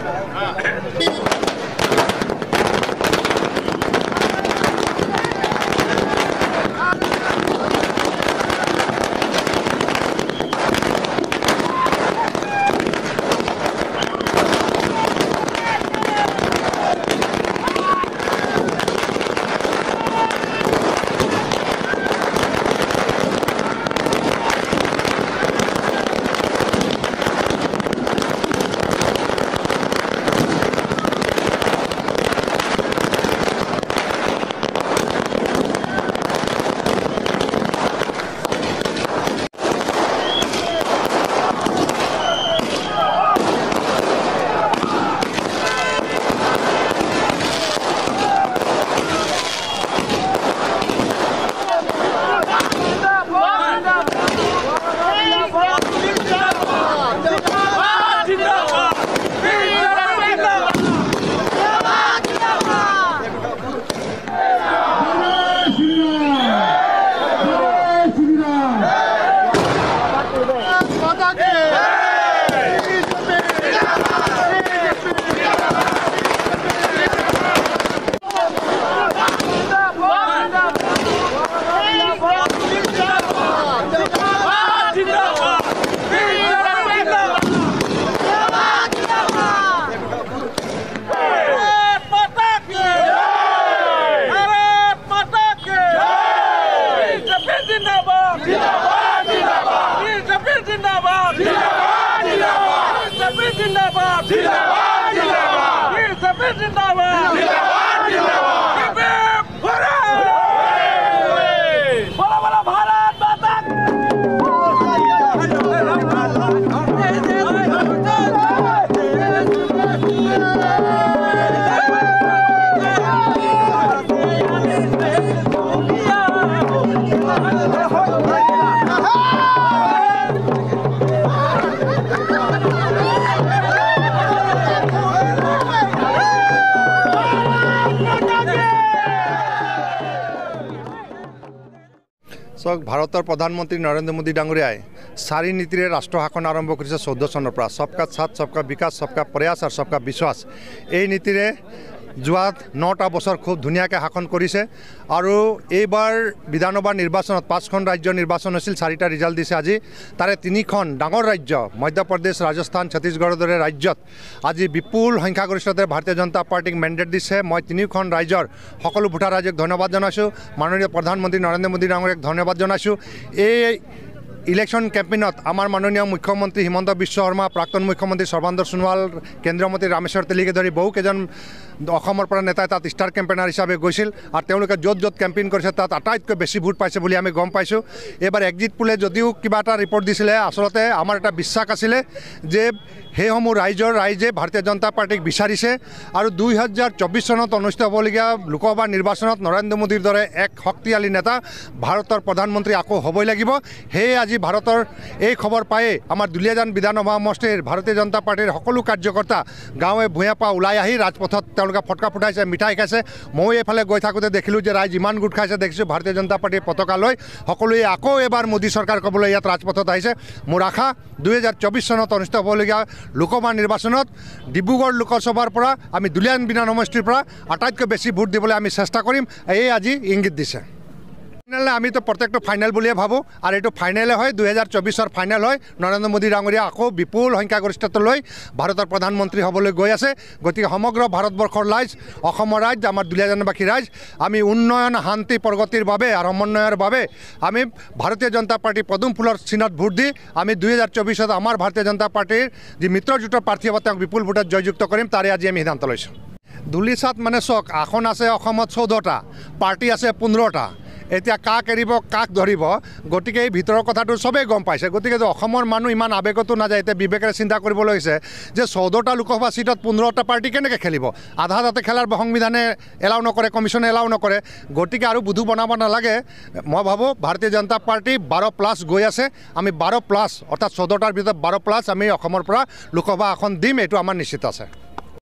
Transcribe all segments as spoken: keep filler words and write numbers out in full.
চাওক ভাৰতৰ প্ৰধানমন্ত্ৰী নৰেন্দ্ৰ মোদী ডাঙৰীয়াই চাৰি নীতিৰে ৰাষ্ট্ৰ শাসন আৰম্ভ কৰিছে চৈধ্য চনৰ পৰা সবকা সাথ সবকা বিকাশ সবকা প্ৰয়াস আৰু সবকা বিশ্বাস এই নীতিৰে যোৱা নটা বছৰ খুব ধুনীয়াকৈ শাসন কৰিছে আৰু এইবাৰ বিধানসভা নিৰ্বাচনত পাঁচখন ৰাজ্য নিৰ্বাচন হৈছিল চাৰিটা ৰিজাল্ট দিছে আজি তাৰে তিনিখন ডাঙৰ ৰাজ্য মধ্যপ্ৰদেশ ৰাজস্থান ছত্তীশগড়ৰ দৰে ৰাজ্যত আজি বিপুল সংখ্যাগৰিষ্ঠতাৰে ভাৰতীয় জনতা পাৰ্টিক মেণ্ডেট দিছে মই তিনিখন ৰাজ্যৰ সকলো ভোটাৰ ৰাইজক ধন্যবাদ জনাইছোঁ মাননীয় প্ৰধানমন্ত্ৰী নৰেন্দ্ৰ মোদী ডাঙৰীয়াক ধন্যবাদ জনাইছোঁ এই ইলেকশন কেম্পেইনত আমাৰ মাননীয় মুখ্যমন্ত্ৰী হিমন্ত বিশ্ব শৰ্মা প্ৰাক্তন মুখ্যমন্ত্ৰী সৰ্বানন্দ সোণোৱাল কেন্দ্ৰীয় মন্ত্ৰী ৰামেশ্বৰ তেলীকে ধৰি বহুকেইজন অসমৰ পৰা নেতাই তাত ষ্টাৰ কেম্পেইনাৰ হিচাপে গৈছিল আৰু তেওঁলোকে য'ত য'ত কেম্পেইন কৰিছে তাত আটাইতকৈ বেছি ভোট পাইছে বুলি আমি গম পাইছোঁ এইবাৰ এক্সিট পোলে যদিও কিবা এটা ৰিপৰ্ট দিছিলে আচলতে আমাৰ এটা বিশ্বাস আছিলে যে সেইসমূহ ৰাইজৰ ৰাইজে ভাৰতীয় জনতা পাৰ্টিক বিচাৰিছে আৰু দুই হাজাৰ চৌবিছ চনত অনুষ্ঠিত হ'বলগীয়া লোকসভা নিৰ্বাচনত নৰেন্দ্ৰ মোদীৰ দৰে এক শক্তিশালী নেতা ভাৰতৰ প্ৰধানমন্ত্ৰী আকৌ হ'বই লাগিব সেয়ে আজি ভাৰতৰ এই খবৰ পায়ে আমাৰ দুলীয়াজান বিধানসভা সমষ্টিৰ ভাৰতীয় জনতা পাৰ্টিৰ সকলো কাৰ্যকৰ্তা গাঁৱে ভূঞে পৰা ওলাই আহি ৰাজপথত তেওঁলোকে ফটকা ফুটাইছে মিঠাই খাইছে মই এইফালে গৈ থাকোঁতে দেখিলোঁ যে ৰাইজ ইমান গোট খাইছে দেখিছোঁ ভাৰতীয় জনতা পাৰ্টিৰ পতাকা লৈ সকলোৱে আকৌ এবাৰ মোদী চৰকাৰ ক'বলৈ ইয়াত ৰাজপথত আহিছে মোৰ আশা দুই হাজাৰ চৌবিছ চনত অনুষ্ঠিত হ'বলগীয়া লোকসভা নিৰ্বাচনত ডিব্ৰুগড় লোকসভাৰ পৰা আমি দুলীয়াজান বিধান সমষ্টিৰ পৰা আটাইতকৈ বেছি ভোট দিবলৈ আমি চেষ্টা কৰিম এই আজি ইংগিত দিছে ফাইনেল আমি তো প্ৰত্যেকটো ফাইনেল বুলিয়ে ভাবোঁ আৰু এইটো ফাইনেলে হয় দুই হাজাৰ চৌবিছৰ ফাইনেল হয় নৰেন্দ্ৰ মোদী ডাঙৰীয়া আকৌ বিপুল সংখ্যাগৰিষ্ঠতা লৈ ভাৰতৰ প্ৰধানমন্ত্ৰী হ'বলৈ গৈ আছে গতিকে সমগ্ৰ ভাৰতবৰ্ষৰ ৰাইজ অসমৰ ৰাইজ আমাৰ দুলীয়াজানবাসী ৰাইজ আমি উন্নয়ন শান্তি প্ৰগতিৰ বাবে আৰু সমন্বয়ৰ বাবে আমি ভাৰতীয় জনতা পাৰ্টি পদুম ফুলৰ চিনত ভোট দি আমি দুই হাজাৰ চৌবিছত আমাৰ ভাৰতীয় জনতা পাৰ্টিৰ যি মিত্ৰজোঁটৰ প্ৰাৰ্থী হ'ব তেওঁক বিপুল ভোটত জয়যুক্ত কৰিম তাৰে আজি আমি সিদ্ধান্ত লৈছোঁ ধূলিচাত মানে চাওক আসন আছে অসমত চৈধ্যটা পাৰ্টি আছে পোন্ধৰটা এতিয়া কাক এৰিব কাক ধৰিব গতিকে এই ভিতৰৰ কথাটো চবেই গম পাইছে গতিকে অসমৰ মানুহ ইমান আৱেগতো নাযায় এতিয়া বিবেকেৰে চিন্তা কৰিবলৈ হৈছে যে চৈধ্যটা লোকসভা চিটত পোন্ধৰটা পাৰ্টি কেনেকৈ খেলিব আধা তাতে খেলাৰ সংবিধানে এলাউ নকৰে কমিশ্যনে এলাউ নকৰে গতিকে আৰু বুধু বনাব নালাগে মই ভাবোঁ ভাৰতীয় জনতা পাৰ্টি বাৰ প্লাছ গৈ আছে আমি বাৰ প্লাছ অৰ্থাৎ চৈধ্যটাৰ ভিতৰত বাৰ প্লাছ আমি অসমৰ পৰা লোকসভা আসন দিম এইটো আমাৰ নিশ্চিত আছে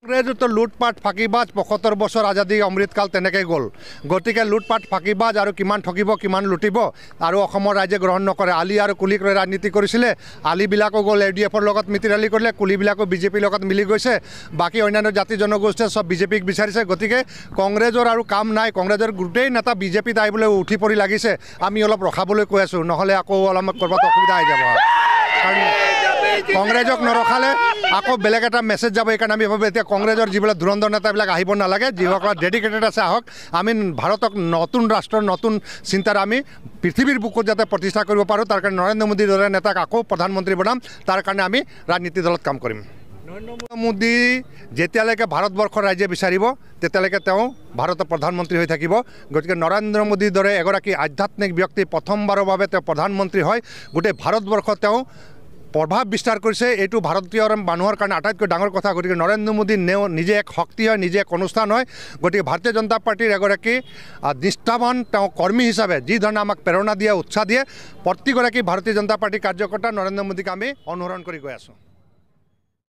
কংগ্ৰেছতো লুটপাট ফাঁকিবাজ পঁয়সত্তৰ বছৰ আজাদী অমৃতকাল তেনেকৈ গ'ল গতিকে লুটপাট ফাঁকিবাজ আৰু কিমান ঠগিব কিমান লুটিব আৰু অসমৰ ৰাইজে গ্ৰহণ নকৰে আলি আৰু কুলিক লৈ ৰাজনীতি কৰিছিলে আলিবিলাকো গ'ল এ ডি এফৰ লগত মিতিৰালি কৰিলে কুলিবিলাকো বিজেপিৰ লগত মিলি গৈছে বাকী অন্যান্য জাতি জনগোষ্ঠীয়ে চব বিজেপিক বিচাৰিছে গতিকে কংগ্ৰেছৰ আৰু কাম নাই কংগ্ৰেছৰ গোটেই নেতা বিজেপিত আহিবলৈ উঠি পৰি লাগিছে আমি অলপ ৰখাবলৈ কৈ আছোঁ নহ'লে আকৌ অলপ ক'ৰবাত অসুবিধা আহি যাব কাৰণ কংগ্ৰেছক নৰখালে আকৌ বেলেগ এটা মেছেজ যাব এইকাৰণে আমি ভাবোঁ এতিয়া কংগ্ৰেছৰ যিবিলাক ধুৰন্ধৰ নেতাবিলাক আহিব নালাগে যিসকল ডেডিকেটেড আছে আহক আমি ভাৰতক নতুন ৰাষ্ট্ৰৰ নতুন চিন্তাৰে আমি পৃথিৱীৰ বুকুত যাতে প্ৰতিষ্ঠা কৰিব পাৰোঁ তাৰ কাৰণে নৰেন্দ্ৰ মোদীৰ দৰে নেতাক আকৌ প্ৰধানমন্ত্ৰী বনাম তাৰ কাৰণে আমি ৰাজনীতি দলত কাম কৰিম নৰেন্দ্ৰ মোদী যেতিয়ালৈকে ভাৰতবৰ্ষৰ ৰাইজে বিচাৰিব তেতিয়ালৈকে তেওঁ ভাৰতৰ প্ৰধানমন্ত্ৰী হৈ থাকিব গতিকে নৰেন্দ্ৰ মোদীৰ দৰে এগৰাকী আধ্যাত্মিক ব্যক্তি প্ৰথমবাৰৰ বাবে তেওঁ প্ৰধানমন্ত্ৰী হয় গোটেই ভাৰতবৰ্ষত তেওঁ প্ৰভাৱ বিস্তাৰ কৰিছে এইটো ভাৰতীয় মানুহৰ কাৰণে আটাইতকৈ ডাঙৰ কথা গতিকে নৰেন্দ্ৰ মোদী নেও নিজে এক শক্তি হয় নিজে এক অনুষ্ঠান হয় গতিকে ভাৰতীয় জনতা পাৰ্টিৰ এগৰাকী নিষ্ঠাৱান তেওঁ কৰ্মী হিচাপে যি ধৰণে আমাক প্ৰেৰণা দিয়ে উৎসাহ দিয়ে প্ৰতিগৰাকী ভাৰতীয় জনতা পাৰ্টিৰ কাৰ্যকৰ্তা নৰেন্দ্ৰ মোদীক আমি অনুসৰণ কৰি গৈ আছোঁ